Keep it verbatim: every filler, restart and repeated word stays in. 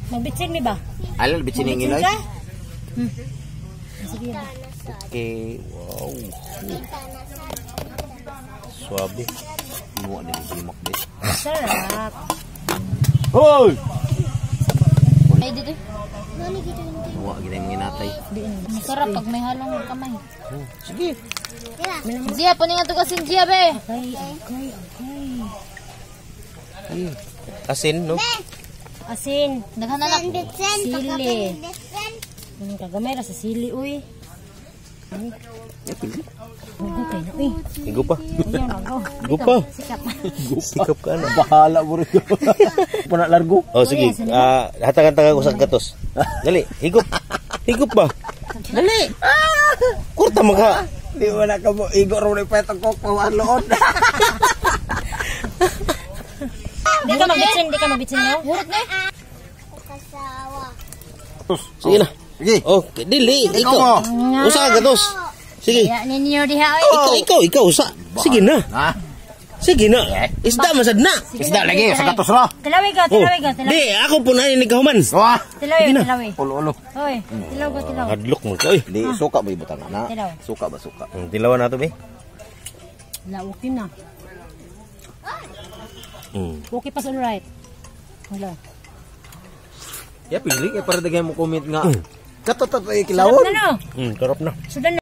Magbitsing mi ba? Alal, bitsin yung iloy. Hmm. Sige. Okay, wow. Suabe. Inuwa na yung bimak din. Sarap. Hoy! Ay, dito. Inuwa, gina yung inatay. Masarap pag may halong kamay. Oh, sige. Zia, punin nga ito kasi Zia, be. Okay, okay, okay. Ay, asin, no? Asin. Daghan na lang. Sili. Ang kagamay ra sa sili, uy. Ay. Hugo kayo na, uy. Higo pa. Ayan, hugo. Higo pa. Sikap. Sikap ka na. Bahala mo rin. Puna largo. Oh, sige. Uh, Hatag-hatag ako sa gatos. Dali, higop. Higop ba? Dali. Kurta mo ka. Di mo na ka mo. Igo rin yung petang kokpawan loon. Di ka mabitsin, di ka mabitsin nyo? Hurot na. Sige na. Sige. Okay, dili. Ikaw. Usa ka gatos. Sige. Ya, ninyo diha, uy. Ikaw, ikaw, ikaw. Usa. Sige na. Ha? Sige na. Isda masad na. Isda lagi. Sa gatos na. Tilawi ka, tilawi ka, tilawi. Di, ako po na yung nagkahuman. Wah. Tilawi, tilawi. Ulo-ulo. Uy, tilaw ka, tilaw. Hadlok mo ka. Uy. Di, suka ba ibutang na? Tilaw. Suka ba suka? Hmm, Tilawan na ito, be. La, okay na. Hmm. Okay pa sa right. Hello. Ya, pili. Kaya para dagay mo comment nga. Hmm. Katot at Sarap kilawon. na, no? Hmm, karap na. Sudan na.